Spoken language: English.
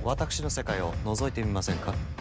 私の世界を覗いてみませんか？